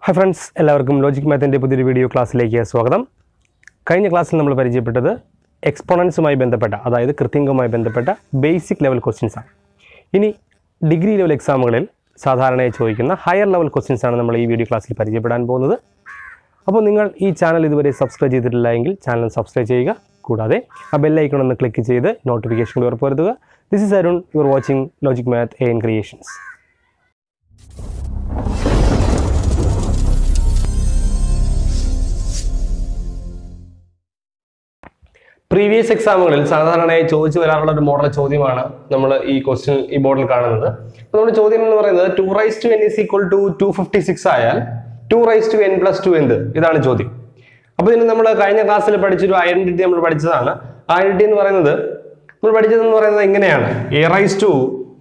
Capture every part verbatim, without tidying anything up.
Hi friends, എല്ലാവർക്കും logic മാത്തിന്റെ പുതിയൊരു വീഡിയോ ക്ലാസ്സിലേക്ക് സ്വാഗതം. കഴിഞ്ഞ ക്ലാസ്സിൽ നമ്മൾ പരിചയപ്പെട്ടത് എക്സ്പോണൻസുമായി ബന്ധപ്പെട്ട അതായത് കൃത്യംഗവുമായി ബന്ധപ്പെട്ട ബേസിക് ലെവൽ ക്വസ്റ്റ്യൻസ് ആണ്. ഇനി ഡിഗ്രി ലെവൽ എക്സാമുകളിൽ സാധാരണയായി ചോദിക്കുന്ന ഹയർ ലെവൽ ക്വസ്റ്റ്യൻസ് ആണ് നമ്മൾ ഈ വീഡിയോ ക്ലാസ്സിൽ പരിചയപ്പെടാൻ പോകുന്നത്. അപ്പോൾ നിങ്ങൾ ഈ ചാനൽ ഇതുവരെ സബ്സ്ക്രൈബ് ചെയ്തിട്ടില്ല എങ്കിൽ ചാനൽ സബ്സ്ക്രൈബ് ചെയ്യുക. കൂടാതെ ആ ബെൽ ഐക്കൺ ഒന്ന് ക്ലിക്ക് ചെയ്ത് നോട്ടിഫിക്കേഷൻ ഉറപ്പുവരുത്തുക. This is Arun, you are watching logic math A N creations. Previous എക്സാമുകളിൽ സാധാരണയായി ചോദിച്ചു വരാറുള്ള ഒരു മോഡൽ ചോദ്യമാണ് നമ്മൾ ഈ ക്വസ്റ്റ്യൻ ഈ ബോർഡിൽ കാണുന്നത്. അപ്പോൾ നമ്മുടെ ചോദ്യം എന്ന് പറയുന്നത് two raise to N is equal to two fifty six ആയാൽ two raise to N plus two എന്ത്? ഇതാണ് ചോദ്യം. അപ്പോൾ ഇതിന് നമ്മൾ കഴിഞ്ഞ ക്ലാസ്സിൽ പഠിച്ചൊരു ഐഡന്റിറ്റി നമ്മൾ പഠിച്ചതാണ്. ഐഡന്റിറ്റി എന്ന് പറയുന്നത് നമ്മൾ പഠിച്ചതെന്ന് പറയുന്നത് ഇങ്ങനെയാണ്: A raise to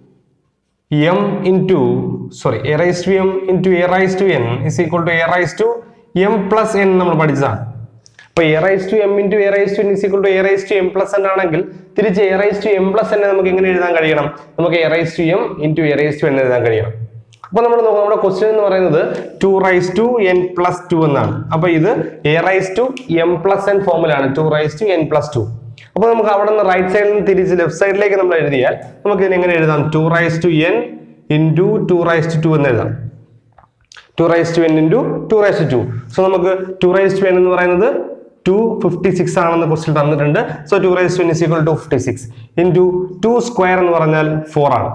M into sorry A raise to M into A raise to N is equal to A raise to M plus N നമ്മൾ പഠിച്ചതാണ്. അപ്പോൾ A raise to M into A raise to N is equal to A raise to M plus N ആണെങ്കിൽ തിരിച്ച് A raise to M plus എന്നെ നമുക്ക് എങ്ങനെ എഴുതാൻ കഴിയണം? നമുക്ക് A raise to M into A raise to N എഴുതാൻ കഴിയണം. അപ്പോൾ നമ്മൾ നോക്കാം, നമ്മുടെ ക്വസ്റ്റ്യൻ എന്ന് പറയുന്നത് two raise to N plus two എന്നാണ്. അപ്പോൾ ഇത് A raise to M plus N ഫോമിലാണ്, two raise to N plus two. അപ്പോൾ നമുക്ക് അവിടെ നിന്ന് റൈറ്റ് സൈഡിൽ നിന്ന് തിരിച്ച് ലെഫ്റ്റ് സൈഡിലേക്ക് നമ്മൾ എഴുതിയാൽ നമുക്ക് ഇതിനെ എങ്ങനെ എഴുതാം? Two raise to N into two raise to two എന്ന് എഴുതാം. Two raise to N into two raise to two. So നമുക്ക് ടു റൈസ് ടു എൻ എന്ന് പറയുന്നത് ടു ഫിഫ്റ്റി സിക്സ് ആണെന്ന് ക്വസ്റ്റ്യൻ തന്നിട്ടുണ്ട്. So two raise to N is equal to fifty six into two square എന്ന് പറഞ്ഞാൽ four ആണ്.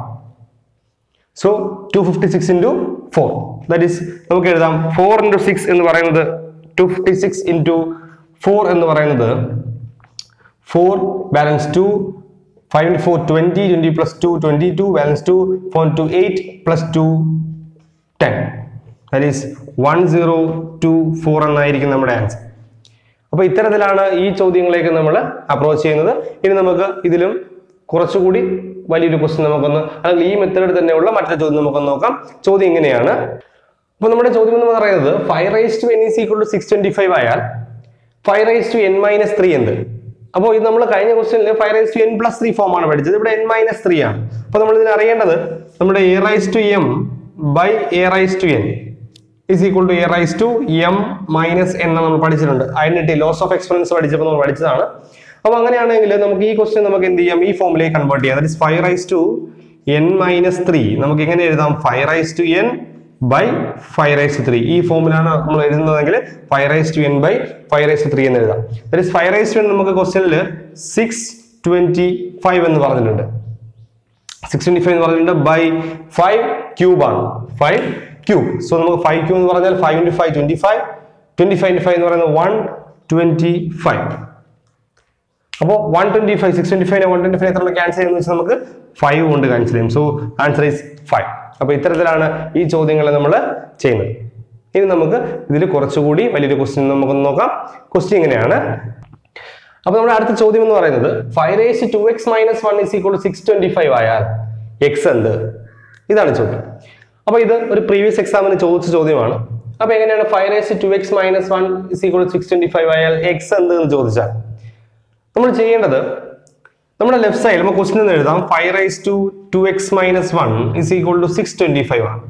So two fifty six into four, that is നമുക്ക് എഴുതാം ഫോർ ഇൻറ്റു സിക്സ് എന്ന് പറയുന്നത് two fifty six into four എന്ന് പറയുന്നത് four balance two five into four twenty, twenty plus two twenty two balance two four into eight plus two ten, that is one zero two four എന്നായിരിക്കും നമ്മുടെ answer. അപ്പോൾ ഇത്തരത്തിലാണ് ഈ ചോദ്യങ്ങളിലേക്ക് നമ്മൾ approach ചെയ്യുന്നത്. ഇനി നമുക്ക് ഇതിലും കുറച്ചുകൂടി വലിയൊരു ക്വസ്റ്റ്യൻ നമുക്കൊന്ന്, അല്ലെങ്കിൽ ഈ മെത്തേഡിൽ തന്നെയുള്ള മറ്റൊരു ചോദ്യം നമുക്കൊന്ന് നോക്കാം. ചോദ്യം ഇങ്ങനെയാണ്. അപ്പോൾ നമ്മുടെ ചോദ്യം എന്ന് പറയുന്നത് five raise to N is equal to six twenty five ആയാൽ five raise to N minus three എന്ത്? അപ്പോൾ ഇത് നമ്മൾ കഴിഞ്ഞ ക്വസ്റ്റ്യനിൽ five raise to N plus three form ആണ് പഠിച്ചത്. ഇവിടെ എൻ മൈനസ് ത്രീ ആണ്. അപ്പോൾ നമ്മൾ ഇതിന് അറിയേണ്ടത് നമ്മുടെ A raise to M by A raise to N is equal to a raised to m minus n നമ്മൾ പഠിച്ചിട്ടുണ്ട്. ഐഡന്റിറ്റി ലോസ് ഓഫ് എക്സ്പോണൻസ് പഠിച്ചപ്പോൾ നമ്മൾ പഠിച്ചതാണ്. അപ്പോൾ അങ്ങനെയാണെങ്കിൽ നമുക്ക് ഈ ക്വസ്റ്റ്യൻ നമുക്ക് എന്ത് ചെയ്യാം? ഈ ഫോമിലേക്ക് കൺവേർട്ട് ചെയ്യാം. That is five raise to N minus three. നമുക്ക് എങ്ങനെ എഴുതാം? Five raise to N by five raise to three. ഈ ഫോമിലാണ് നമ്മൾ എഴുതുന്നതെങ്കിൽ five raise to N by five raise to three എന്ന് എഴുതാം. That is five raise to N നമുക്ക് ക്വസ്റ്റ്യനിൽ സിക്സ് ട്വന്റി ഫൈവ് എന്ന് പറഞ്ഞിട്ടുണ്ട്. സിക്സ് ട്വന്റി ഫൈവ് എന്ന് പറഞ്ഞിട്ടുണ്ട് ബൈ ഫൈവ് ക്യൂബ് ആണ്, ഫൈവ് ക്യൂബ്. സോ നമുക്ക് ഫൈവ് ക്യൂബ് എന്ന് പറഞ്ഞാൽ five into five twenty five, twenty five into five എന്ന് പറയുന്നത് വൺ ട്വന്റി ഫൈവ്. അപ്പോൾ one twenty five six twenty five one twenty five എത്ര ക്യാൻസൽ ചെയ്യുന്ന വെച്ചാൽ നമുക്ക് ഫൈവ് കൊണ്ട് ക്യാൻസൽ ചെയ്യും. So answer is five. അപ്പോൾ ഇത്തരത്തിലാണ് ഈ ചോദ്യങ്ങൾ നമ്മൾ ചെയ്യുന്നത്. ഇനി നമുക്ക് ഇതിൽ കുറച്ചുകൂടി വലിയൊരു ക്വസ്റ്റ്യൻ നമുക്കൊന്ന് നോക്കാം. ക്വസ്റ്റ്യൻ ഇങ്ങനെയാണ്. അപ്പോൾ നമ്മുടെ അടുത്ത ചോദ്യം എന്ന് പറയുന്നത് five raise to X minus one is equal to six twenty five ആയാൽ എക്സ് എന്ത്? ഇതാണ് ചോദ്യം. അപ്പോൾ ഇത് ഒരു പ്രീവിയസ് എക്സാമിന് ചോദിച്ച ചോദ്യമാണ്. അപ്പോൾ എങ്ങനെയാണ് five raise to X minus one is equal to six twenty five ആയാൽ എക്സ് എന്ത് എന്ന് ചോദിച്ചാൽ നമ്മൾ ചെയ്യേണ്ടത് നമ്മുടെ ലെഫ്റ്റ് സൈഡിൽ നമുക്ക് ക്വസ്റ്റ്യൻ എഴുതാം five raise to two X minus one is equal to six twenty five ആണ്.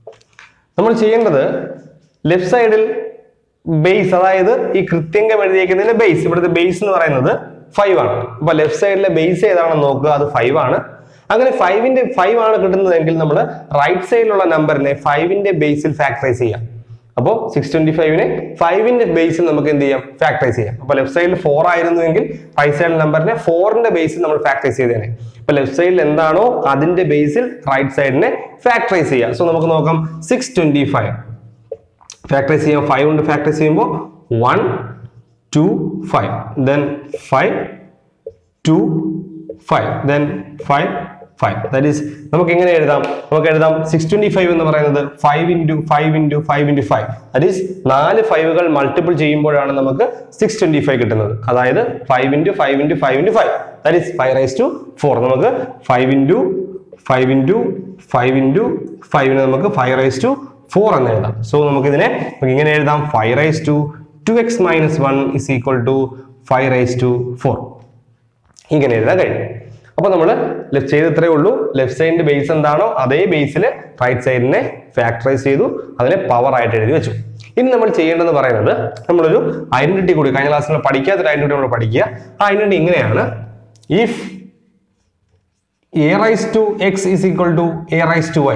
നമ്മൾ ചെയ്യേണ്ടത് ലെഫ്റ്റ് സൈഡിൽ ബേസ്, അതായത് ഈ കൃത്യംഗം എഴുതിയേക്കുന്നതിന്റെ ബേസ്, ഇവിടുത്തെ ബേസ് എന്ന് പറയുന്നത് ഫൈവ് ആണ്. അപ്പൊ ലെഫ്റ്റ് സൈഡിലെ ബേസ് ഏതാണെന്ന് നോക്കുക, അത് ഫൈവ് ആണ്. അങ്ങനെ ഫൈവിന്റെ ഫൈവ് ആണ് കിട്ടുന്നതെങ്കിൽ നമ്മൾ റൈറ്റ് സൈഡിലുള്ള നമ്പറിനെ ഫൈവിന്റെ ബേസിൽ ഫാക്ടറൈസ് ചെയ്യാം. അപ്പോൾ സിക്സ് ട്വന്റി ഫൈവിനെ ഫൈവിന്റെ ബേസിൽ നമുക്ക് എന്ത് ചെയ്യാം? ഫാക്ടറൈസ് ചെയ്യാം. അപ്പൊ ലെഫ്റ്റ് സൈഡിൽ ഫോർ ആയിരുന്നുവെങ്കിൽ റൈറ്റ് സൈഡിൽ നമ്പറിനെ ഫോറിന്റെ ബേസിൽ നമ്മൾ ഫാക്ടറൈസ് ചെയ്തേനെ. അപ്പൊ ലെഫ്റ്റ് സൈഡിൽ എന്താണോ അതിന്റെ ബേസിൽ റൈറ്റ് സൈഡിനെ ഫാക്ടറൈസ് ചെയ്യാം. സോ നമുക്ക് നോക്കാം, സിക്സ് ട്വന്റി ഫൈവ് ഫാക്ടറൈസ് ചെയ്യാം. ഫൈവ് കൊണ്ട് ഫാക്ടറൈസ് ചെയ്യുമ്പോൾ one two five, then five two five, then five five. That is നമുക്ക് എങ്ങനെ എഴുതാം? നമുക്ക് എഴുതാം സിക്സ് ട്വന്റി ഫൈവ് എന്ന് പറയുന്നത് five into five into five into five. That is നാല് ഫൈവുകൾ മൾട്ടിപ്പിൾ ചെയ്യുമ്പോഴാണ് നമുക്ക് സിക്സ് ട്വന്റി ഫൈവ് കിട്ടുന്നത്. അതായത് five into five into five into five, that is five raise to four. നമുക്ക് five into five into five into ഫൈവിന് നമുക്ക് five raise to four എന്ന് എഴുതാം. സോ നമുക്ക് ഇതിനെ നമുക്ക് ഇങ്ങനെ എഴുതാം, five raise to two X minus one is equal to five raise to four. ഇങ്ങനെ എഴുതാൻ കഴിയും. അപ്പോൾ നമ്മൾ ലെഫ്റ്റ് സൈഡ് ഇത്രയേ ഉള്ളൂ. ലെഫ്റ്റ് സൈഡിന്റെ ബേസ് എന്താണോ അതേ ബേസിൽ റൈറ്റ് സൈഡിനെ ഫാക്ടറൈസ് ചെയ്തു, അതിനെ പവർ ആയിട്ട് എഴുതി വെച്ചു. ഇനി നമ്മൾ ചെയ്യേണ്ടതെന്ന് പറയുന്നത് നമ്മളൊരു ഐഡന്റിറ്റി കൂടി കഴിഞ്ഞ ക്ലാസ്സിൽ പഠിക്കാത്തൊരു ഐഡന്റിറ്റി നമ്മൾ പഠിക്കുക. ആ ഐഡന്റിറ്റി ഇങ്ങനെയാണ്: if a raised to x is equal to a raised to y,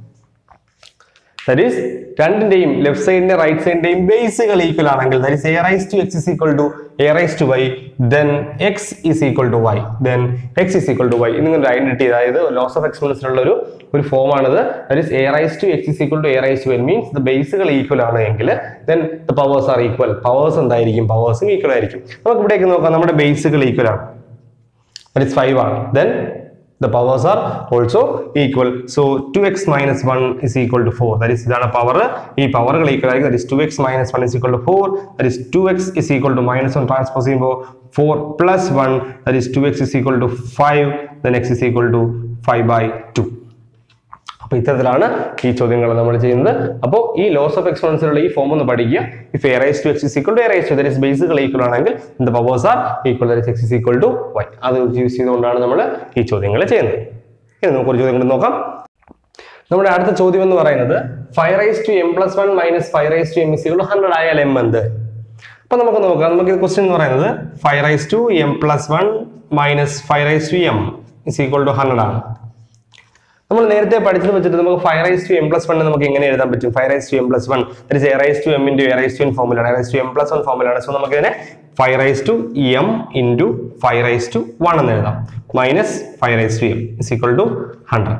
that is രണ്ടിന്റെയും ലെഫ്റ്റ് സൈഡിന്റെ റൈറ്റ് സൈഡിന്റെയും ബേസുകൾ ഈക്വൽ ആണെങ്കിൽ, that is a raised to x is equal to a raised to y, then x is equal to y, then x is equal to y. ഇങ്ങനെ identity, അതായത് laws of എക്സ്പോണൻസിലുള്ള ഒരു ഒരു form ആണിത്. that is a raised to x is equal to a raised to y means the ബേസുകൾ equal ആണ് എങ്കിൽ then the powers are equal. Powers എന്തായിരിക്കും? പവേഴ്സും ഈക്വൽ ആയിരിക്കും. നമുക്ക് ഇവിടേക്ക് നോക്കാം, നമ്മുടെ ബേസുകൾ ഈക്വൽ ആണ്, that is five ആണ്. then the powers are also equal. So two x minus one is equal to four. That is idana power. Ee power gal equal aayikku. That is two x minus one is equal to four. That is two x is equal to minus one transpose symbol four plus one. That is two x is equal to five. Then x is equal to five by two. അപ്പോൾ ഇത്തരത്തിലാണ് ഈ ചോദ്യങ്ങൾ നമ്മൾ ചെയ്യുന്നത്. അപ്പോൾ ഈ loss of എക്സ്പോണൻസിലുള്ള ഈ form ഒന്ന് പഠിക്കുക. If a raised to x is equal to a raised to, that is ബേസുകൾ ഈക്വൽ ആണെങ്കിൽ the powers are equal, that is x is equal to y. അത് യൂസ് ചെയ്തുകൊണ്ടാണ് നമ്മൾ ഈ ചോദ്യങ്ങൾ ചെയ്യുന്നത്. ഇനി നമുക്ക് ഒരു ചോദ്യം കൂടി നോക്കാം. നമ്മുടെ അടുത്ത ചോദ്യം എന്ന് പറയുന്നത് five raised to m plus one minus five raised to m is equal to one hundred ആയാൽ m എന്ത്? അപ്പോൾ നമുക്ക് നോക്കാം. നമുക്ക് ക്വസ്റ്റ്യൻ എന്ന് പറയുന്നത് five raised to m plus one minus five raised to m is equal to one hundred ആണ്. നമ്മൾ നേരത്തെ പഠിച്ചത് വെച്ചിട്ട് നമുക്ക് five raised to m plus one നമുക്ക് എങ്ങനെ എഴുതാൻ പറ്റും? five raised to m plus one, that is a raised to m into a raised to n ഫോമുലാണ്, a raised to m plus one ഫോമുലാണ്. സോ നമുക്ക് ഇതിനെ five raised to m into five raised to one എന്ന് എഴുതാം, minus five raised to m is equal to one hundred.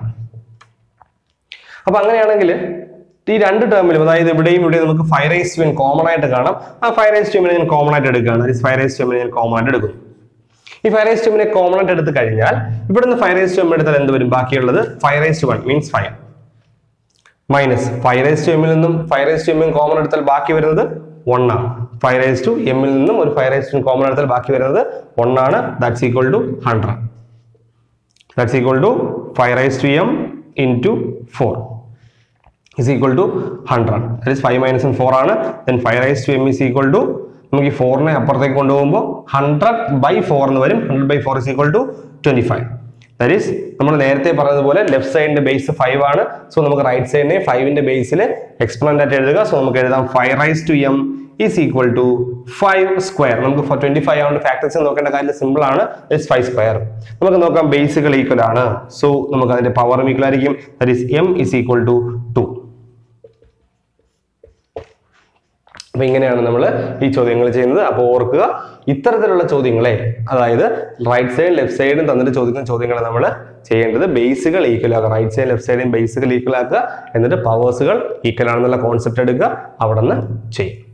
അപ്പൊ അങ്ങനെയാണെങ്കിൽ ഈ രണ്ട് ടേമിലും, അതായത് ഇവിടെയും ഇവിടെയും നമുക്ക് five raised to n common ആയിട്ട് കാണാം. ആ five raised to m ഞാൻ കോമൺ ആയിട്ട് എടുക്കുകയാണ്, that is five raised to m ഞാൻ കോമൺ ആയിട്ട് എടുക്കുന്നു. ഈ five raised to m നെ കോമൺ ആയിട്ട് എടുത്തു കഴിഞ്ഞാൽ ഇവിടുന്ന് five raised to m എടുത്താൽ എന്ത് വരും? ബാക്കിയുള്ളത് five raised to one means five minus five raised to m ൽ നിന്നും five raised to m common എടുത്താൽ ബാക്കി വരുന്നത് one ആണ്. five raised to m ൽ നിന്നും ഒരു five raised to n common എടുത്താൽ ബാക്കി വരുന്നത് one ആണ്. That's equal to one hundred. That's equal to five raised to m into four is equal to one hundred. that is five minus four ആണ്. then five raised to m is equal to, നമുക്ക് ഈ ഫോറിനെ അപ്പുറത്തേക്ക് കൊണ്ടുപോകുമ്പോൾ hundred by four എന്ന് വരും. Hundred by four is equal to twenty five. That is നമ്മൾ നേരത്തെ പറഞ്ഞതുപോലെ ലെഫ്റ്റ് സൈഡിന്റെ ബേസ് ഫൈവ് ആണ്. സോ നമുക്ക് റൈറ്റ് സൈഡിനെ ഫൈവിന്റെ ബേസിൽ എക്സ്പോണന്റ് ആയിട്ട് എഴുതുക. സോ നമുക്ക് എഴുതാം five raise to m is equal to five square. നമുക്ക് ട്വന്റി ഫൈവ് ആവുന്ന ഫാക്ടേഴ്സ് നോക്കേണ്ട കാര്യം സിമ്പിൾ ആണ്, ഇറ്റ്സ് ഫൈവ് സ്ക്വയർ. നമുക്ക് നോക്കാം ബേസുകൾ ഈക്വൽ ആണ്. സോ നമുക്ക് അതിന്റെ പവറും ഈക്വൽ ആയിരിക്കും. That is m is equal to two. അപ്പൊ ഇങ്ങനെയാണ് നമ്മൾ ഈ ചോദ്യങ്ങൾ ചെയ്യുന്നത്. അപ്പോൾ ഓർക്കുക, ഇത്തരത്തിലുള്ള ചോദ്യങ്ങളെ, അതായത് റൈറ്റ് സൈഡ് ലെഫ്റ്റ് സൈഡും തന്നിട്ട് ചോദിക്കുന്ന ചോദ്യങ്ങളെ നമ്മൾ ചെയ്യേണ്ടത് ബേസുകൾ ഈക്വൽ ആക്കുക. റൈറ്റ് സൈഡ് ലെഫ്റ്റ് സൈഡും ബേസുകൾ ഈക്വൽ ആക്കുക, എന്നിട്ട് പവേഴ്സുകൾ ഈക്വൽ ആണെന്നുള്ള കോൺസെപ്റ്റ് എടുക്കുക, അവിടെ നിന്ന് ചെയ്യും.